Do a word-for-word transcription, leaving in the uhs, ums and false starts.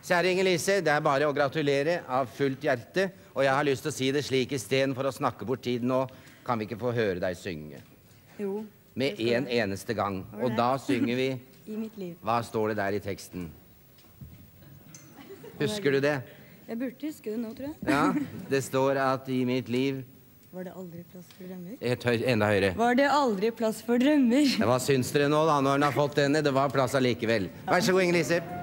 Kjære Inger-Lise, det er bare å gratulere av fullt hjerte, og jeg har lyst til å si det slik i stedet for å snakke bort tiden nå, kan vi ikke få høre deg synge? Jo. Med en eneste gang, og da synger vi I mitt liv. Hva står det der i teksten? Husker du det? Jeg burde huske det nå, tror jeg. Ja, det står at i mitt liv Var det aldri plass for drømmer? Et høy, enda høyere. Var det aldri plass for drømmer? Hva syns dere nå da, når den har fått denne? Det var plass allikevel. Vær så god, Inger-Lise.